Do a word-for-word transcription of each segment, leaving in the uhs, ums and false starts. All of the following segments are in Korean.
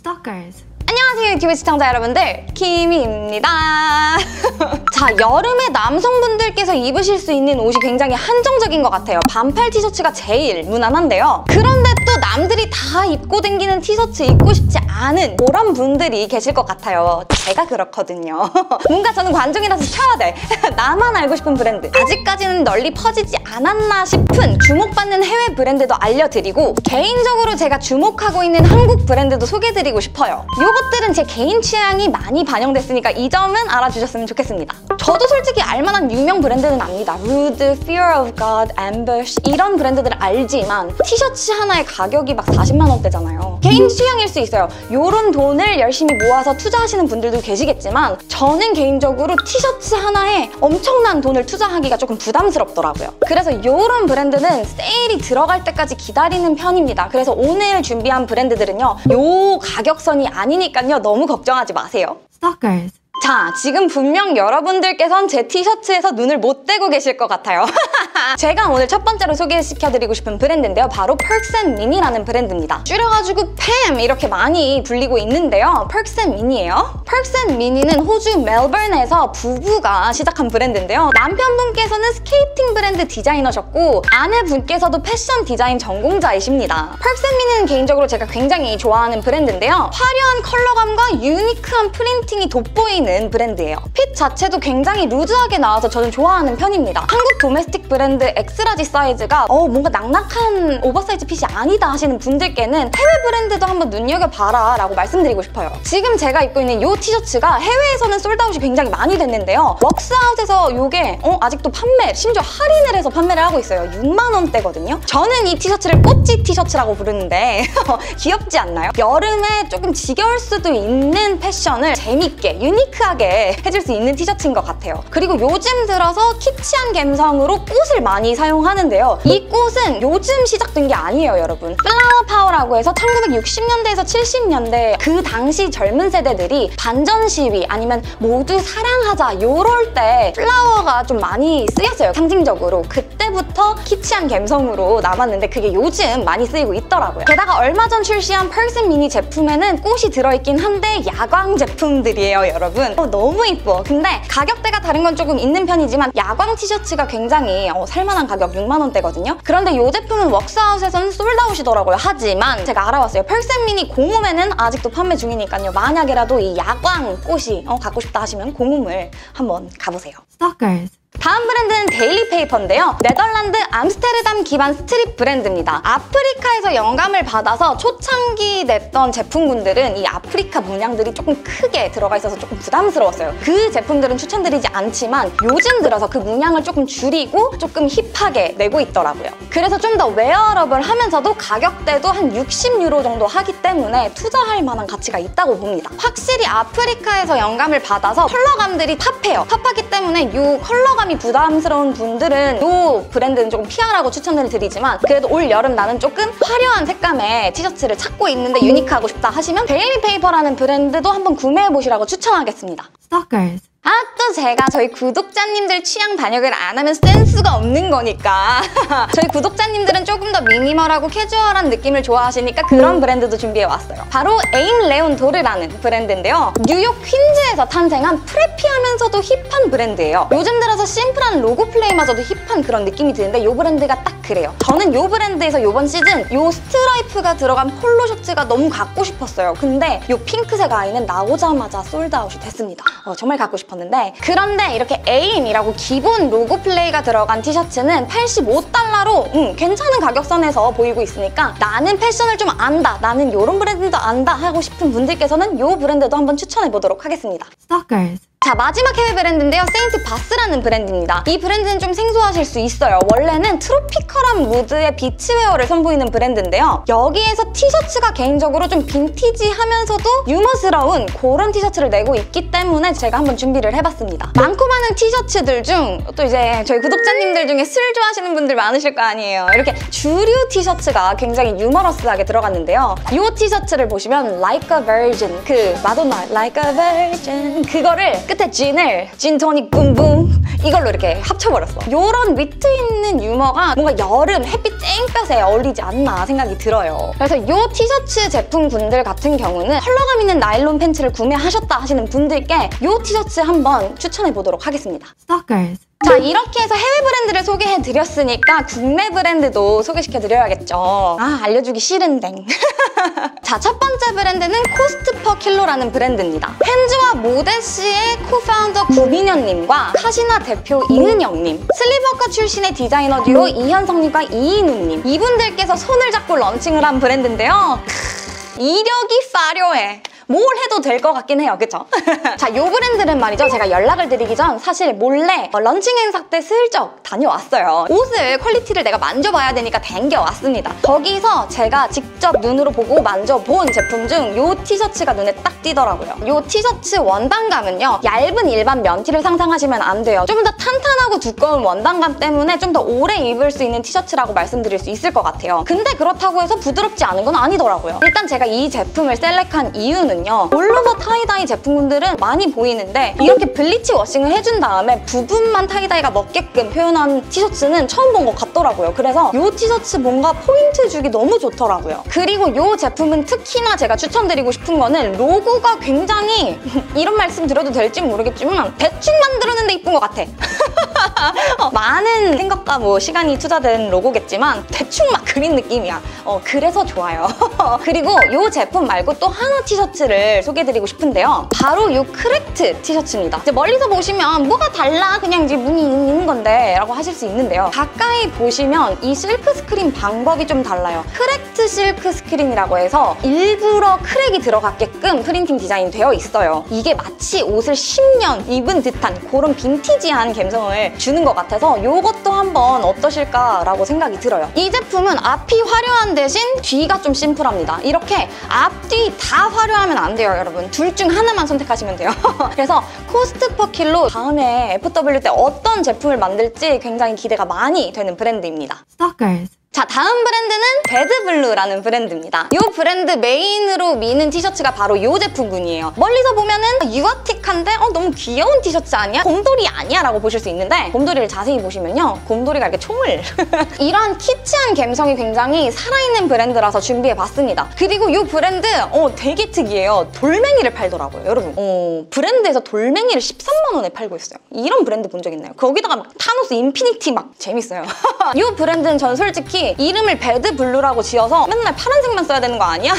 Stalkers. 안녕하세요 유튜브 시청자 여러분들, 키미입니다. 자, 여름에 남성분들께서 입으실 수 있는 옷이 굉장히 한정적인 것 같아요. 반팔 티셔츠가 제일 무난한데요. 그런데 또 남들이 다 입고 다니는 티셔츠 입고 싶지 않은 그런 분들이 계실 것 같아요. 제가 그렇거든요. 뭔가 저는 관종이라서 쳐야 돼. 나만 알고 싶은 브랜드, 아직까지는 널리 퍼지지 않았나 싶은 주목받는 해외 브랜드도 알려드리고, 개인적으로 제가 주목하고 있는 한국 브랜드도 소개해드리고 싶어요. 요것들은 제 개인 취향이 많이 반영됐으니까 이 점은 알아주셨으면 좋겠습니다. 저도 솔직히 알만한 유명 브랜드는 압니다. Rude, Fear of God, Ambush 이런 브랜드들을 알지만 티셔츠 하나의 가격이 막 사십만 원대잖아요. 개인 취향일 수 있어요. 요런 돈을 열심히 모아서 투자하시는 분들도 계시겠지만, 저는 개인적으로 티셔츠 하나에 엄청난 돈을 투자하기가 조금 부담스럽더라고요. 그래서 요런 브랜드는 세일이 들어갈 때까지 기다리는 편입니다. 그래서 오늘 준비한 브랜드들은요, 요 가격선이 아니니까요, 너무 걱정하지 마세요. Stalkers. 자, 지금 분명 여러분들께선 제 티셔츠에서 눈을 못 떼고 계실 것 같아요. 제가 오늘 첫 번째로 소개시켜드리고 싶은 브랜드인데요, 바로 Perks and Minnie라는 브랜드입니다. 줄여가지고 팸 이렇게 많이 불리고 있는데요, Perks and Minnie예요. Perks and Minnie는 호주 멜버른에서 부부가 시작한 브랜드인데요, 남편분께서는 스케이팅 브랜드 디자이너셨고 아내분께서도 패션 디자인 전공자이십니다. Perks and Minnie는 개인적으로 제가 굉장히 좋아하는 브랜드인데요, 화려한 컬러감과 유니크한 프린팅이 돋보이는 브랜드예요. 핏 자체도 굉장히 루즈하게 나와서 저는 좋아하는 편입니다. 한국 도메스틱 브랜드 엑스라지 사이즈가 어 뭔가 낙낙한 오버사이즈 핏이 아니다 하시는 분들께는 해외 브랜드도 한번 눈여겨봐라 라고 말씀드리고 싶어요. 지금 제가 입고 있는 이 티셔츠가 해외에서는 솔드아웃이 굉장히 많이 됐는데요, 웍스아웃에서 이게 어 아직도 판매, 심지어 할인을 해서 판매를 하고 있어요. 육만 원대거든요. 저는 이 티셔츠를 꽃지 티셔츠라고 부르는데 귀엽지 않나요? 여름에 조금 지겨울 수도 있는 패션을 재밌게, 유니크 하게 해줄 수 있는 티셔츠인 것 같아요. 그리고 요즘 들어서 키치한 감성으로 꽃을 많이 사용하는데요, 이 꽃은 요즘 시작된 게 아니에요, 여러분. 플라워 파워라고 해서 천구백육십 년대에서 칠십 년대 그 당시 젊은 세대들이 반전 시위 아니면 모두 사랑하자 요럴 때 플라워가 좀 많이 쓰였어요, 상징적으로. 그때부터 키치한 감성으로 남았는데 그게 요즘 많이 쓰이고 있더라고요. 게다가 얼마 전 출시한 Perks and Minnie 제품에는 꽃이 들어있긴 한데 야광 제품들이에요, 여러분. 어, 너무 이뻐. 근데 가격대가 다른 건 조금 있는 편이지만 야광 티셔츠가 굉장히 어, 살만한 가격 육만 원대거든요. 그런데 이 제품은 웍스아웃에서는 솔드아웃이더라고요. 하지만 제가 알아봤어요. Perks and Minnie 공홈에는 아직도 판매 중이니까요, 만약에라도 이 야광 꽃이 어, 갖고 싶다 하시면 공홈을 한번 가보세요. Stalkers. 다음 브랜드는 데일리 페이퍼인데요, 네덜란드 암스테르담 기반 스트릿 브랜드입니다. 아프리카에서 영감을 받아서 초창기 냈던 제품군들은 이 아프리카 문양들이 조금 크게 들어가 있어서 조금 부담스러웠어요. 그 제품들은 추천드리지 않지만 요즘 들어서 그 문양을 조금 줄이고 조금 힙하게 내고 있더라고요. 그래서 좀 더 웨어러블 하면서도 가격대도 한 육십 유로 정도 하기 때문에 투자할 만한 가치가 있다고 봅니다. 확실히 아프리카에서 영감을 받아서 컬러감들이 탑해요. 탑하기 때문에 이 컬러감 이 부담스러운 분들은 이 브랜드는 조금 피하라고 추천을 드리지만, 그래도 올 여름 나는 조금 화려한 색감의 티셔츠를 찾고 있는데 유니크하고 싶다 하시면 데일리 페이퍼라는 브랜드도 한번 구매해보시라고 추천하겠습니다. Stalkers. 아, 또 제가 저희 구독자님들 취향 반영을 안 하면 센스가 없는 거니까 저희 구독자님들은 조금 더 미니멀하고 캐주얼한 느낌을 좋아하시니까 그런 브랜드도 준비해왔어요. 바로 에임 레온 도르라는 브랜드인데요, 뉴욕 퀸즈에서 탄생한 프레피하면서도 힙한 브랜드예요. 요즘 들어서 심플한 로고 플레이마저도 힙한 그런 느낌이 드는데 이 브랜드가 딱 그래요. 저는 이 브랜드에서 이번 시즌 이 스트라이프가 들어간 폴로 셔츠가 너무 갖고 싶었어요. 근데 이 핑크색 아이는 나오자마자 솔드아웃이 됐습니다. 어, 정말 갖고 싶었는데 그런데 이렇게 에임이라고 기본 로고 플레이가 들어간 티셔츠는 팔십오 달러로 음, 괜찮은 가격선에서 보이고 있으니까 나는 패션을 좀 안다, 나는 이런 브랜드도 안다 하고 싶은 분들께서는 이 브랜드도 한번 추천해보도록 하겠습니다. Stalkers. 자, 마지막 해외 브랜드인데요, 세인트 바스라는 브랜드입니다. 이 브랜드는 좀 생소하실 수 있어요. 원래는 트로피컬한 무드의 비치웨어를 선보이는 브랜드인데요, 여기에서 티셔츠가 개인적으로 좀 빈티지하면서도 유머스러운 그런 티셔츠를 내고 있기 때문에 제가 한번 준비를 해봤습니다. 많고 많은 티셔츠들 중 또 이제 저희 구독자님들 중에 술 좋아하시는 분들 많으실 거 아니에요. 이렇게 주류 티셔츠가 굉장히 유머러스하게 들어갔는데요, 이 티셔츠를 보시면 Like a Virgin, 그 마돈나 Like a Virgin 그거를 끝에 진을 진토닉 붐붐 이걸로 이렇게 합쳐버렸어. 이런 위트 있는 유머가 뭔가 여름 햇빛 땡볕에 어울리지 않나 생각이 들어요. 그래서 이 티셔츠 제품군들 같은 경우는 컬러감 있는 나일론 팬츠를 구매하셨다 하시는 분들께 이 티셔츠 한번 추천해보도록 하겠습니다. Stalkers. 자, 이렇게 해서 해외 브랜드를 소개해드렸으니까 국내 브랜드도 소개시켜드려야겠죠. 아, 알려주기 싫은데. 자, 첫 번째 브랜드는 코스트 퍼 킬로라는 브랜드입니다. 펜즈와 모데스의 코파운더 구민현님과 카시나 대표 이은영님, 슬리버카 출신의 디자이너 듀오 이현성님과 이인우님, 이분들께서 손을 잡고 런칭을 한 브랜드인데요. 크, 이력이 화려해. 뭘 해도 될 것 같긴 해요, 그쵸? 자, 이 브랜드는 말이죠. 제가 연락을 드리기 전 사실 몰래 런칭 행사 때 슬쩍 다녀왔어요. 옷을 퀄리티를 내가 만져봐야 되니까 댕겨왔습니다. 거기서 제가 직접 눈으로 보고 만져본 제품 중 이 티셔츠가 눈에 딱 띄더라고요. 이 티셔츠 원단감은요, 얇은 일반 면티를 상상하시면 안 돼요. 좀 더 탄탄하고 두꺼운 원단감 때문에 좀 더 오래 입을 수 있는 티셔츠라고 말씀드릴 수 있을 것 같아요. 근데 그렇다고 해서 부드럽지 않은 건 아니더라고요. 일단 제가 이 제품을 셀렉한 이유는 올로버 타이다이 제품군들은 많이 보이는데 이렇게 블리치 워싱을 해준 다음에 부분만 타이다이가 먹게끔 표현한 티셔츠는 처음 본 것 같더라고요. 그래서 이 티셔츠 뭔가 포인트 주기 너무 좋더라고요. 그리고 이 제품은 특히나 제가 추천드리고 싶은 거는 로고가 굉장히 이런 말씀 드려도 될지 모르겠지만 대충 만들었는데 이쁜 것 같아. 어, 많은 생각과 뭐 시간이 투자된 로고겠지만 대충 막 그린 느낌이야. 어, 그래서 좋아요. 그리고 이 제품 말고 또 하나 티셔츠를 소개해드리고 싶은데요. 바로 이 크랙트 티셔츠입니다. 이제 멀리서 보시면 뭐가 달라? 그냥 이제 무늬 있는 건데 라고 하실 수 있는데요. 가까이 보시면 이 실크 스크린 방법이 좀 달라요. 크랙트 실크 스크린이라고 해서 일부러 크랙이 들어갔게끔 프린팅 디자인 되어 있어요. 이게 마치 옷을 십 년 입은 듯한 그런 빈티지한 감성을 주는 것 같아서 이것도 한번 어떠실까라고 생각이 들어요. 이 제품은 앞이 화려한 대신 뒤가 좀 심플합니다. 이렇게 앞뒤 다 화려하면 안 돼요, 여러분. 둘 중 하나만 선택하시면 돼요. 그래서 코스트 퍼 킬로 다음에 에프 더블유 때 어떤 제품을 만들지 굉장히 기대가 많이 되는 브랜드입니다. Stalkers. 자, 다음 브랜드는 배드블루라는 브랜드입니다. 이 브랜드 메인으로 미는 티셔츠가 바로 이 제품군이에요. 멀리서 보면은 유아틱한데 어, 너무 귀여운 티셔츠 아니야? 곰돌이 아니야? 라고 보실 수 있는데 곰돌이를 자세히 보시면요, 곰돌이가 이렇게 총을 이러한 키치한 감성이 굉장히 살아있는 브랜드라서 준비해봤습니다. 그리고 이 브랜드 어, 되게 특이해요. 돌멩이를 팔더라고요, 여러분. 어, 브랜드에서 돌멩이를 십삼만 원에 팔고 있어요. 이런 브랜드 본 적 있나요? 거기다가 막 타노스 인피니티 막 재밌어요. 이 브랜드는 전 솔직히 이름을 배드블루라고 지어서 맨날 파란색만 써야 되는 거 아니야?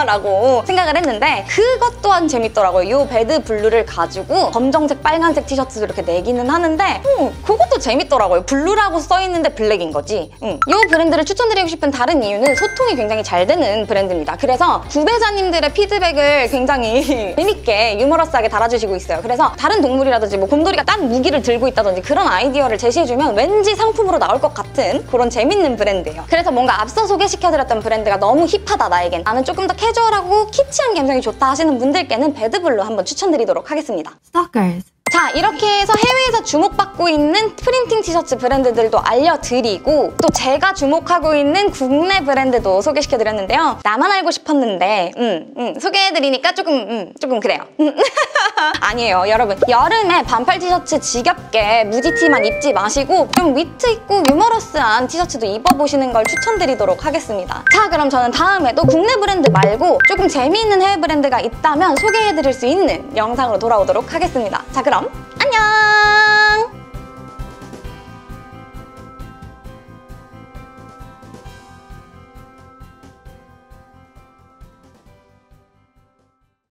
라고 생각을 했는데 그것 또한 재밌더라고요. 이 배드블루를 가지고 검정색, 빨간색 티셔츠도 이렇게 내기는 하는데 음, 그것도 재밌더라고요. 블루라고 써있는데 블랙인 거지. 음. 이 브랜드를 추천드리고 싶은 다른 이유는 소통이 굉장히 잘 되는 브랜드입니다. 그래서 구매자님들의 피드백을 굉장히 재밌게 유머러스하게 달아주시고 있어요. 그래서 다른 동물이라든지 뭐 곰돌이가 딴 무기를 들고 있다든지 그런 아이디어를 제시해주면 왠지 상품으로 나올 것 같은 그런 재밌는 브랜드예요. 그래서 뭔가 앞서 소개시켜드렸던 브랜드가 너무 힙하다 나에겐, 나는 조금 더 캐주얼하고 키치한 감성이 좋다 하시는 분들께는 배드블루 한번 추천드리도록 하겠습니다. Stalkers. 자, 이렇게 해서 해외에서 주목받고 있는 프린팅 티셔츠 브랜드들도 알려드리고 또 제가 주목하고 있는 국내 브랜드도 소개시켜드렸는데요. 나만 알고 싶었는데 음, 음, 소개해드리니까 조금 음, 조금 그래요. 아니에요, 여러분. 여름에 반팔 티셔츠 지겹게 무지티만 입지 마시고 좀 위트 있고 유머러스한 티셔츠도 입어보시는 걸 추천드리도록 하겠습니다. 자, 그럼 저는 다음에도 국내 브랜드 말고 조금 재미있는 해외 브랜드가 있다면 소개해드릴 수 있는 영상으로 돌아오도록 하겠습니다. 자, 그럼